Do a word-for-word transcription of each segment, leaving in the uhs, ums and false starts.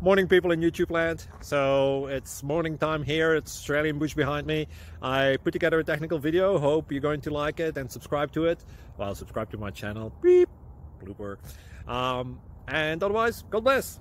Morning, people in YouTube land. So it's morning time here. It's Australian bush behind me. I put together a technical video. Hope you're going to like it and subscribe to it. Well, subscribe to my channel. Beep. Blooper. Um, and otherwise, God bless.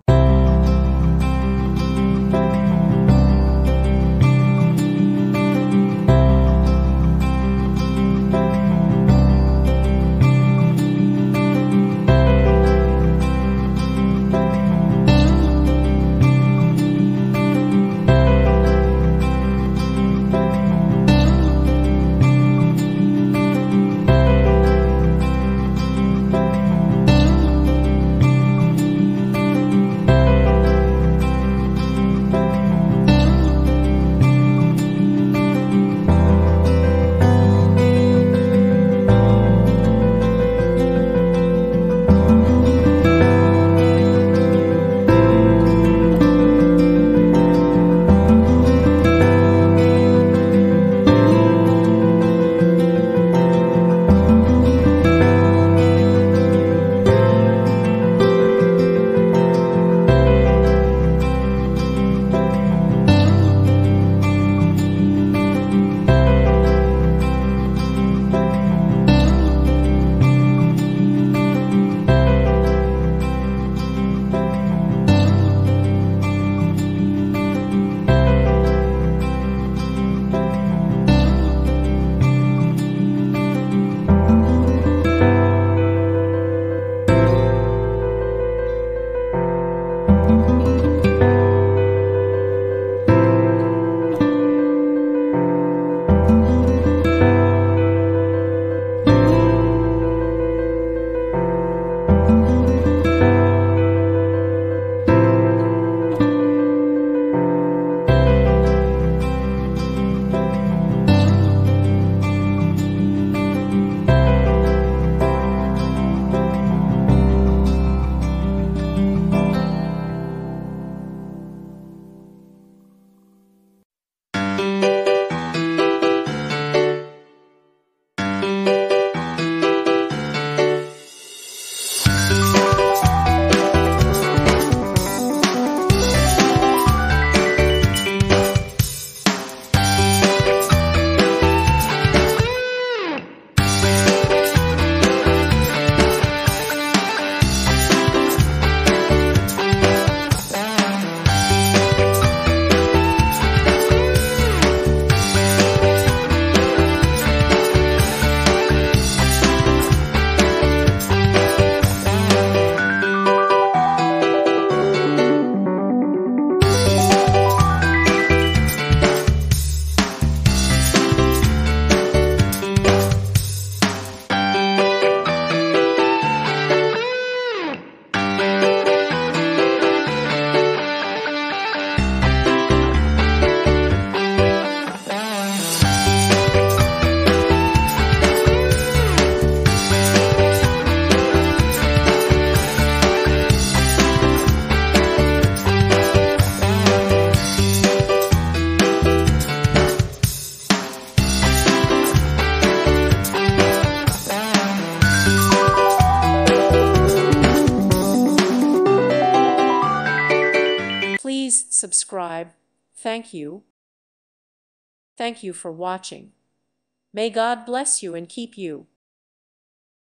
Please subscribe. Thank you. Thank you for watching. May God bless you and keep you.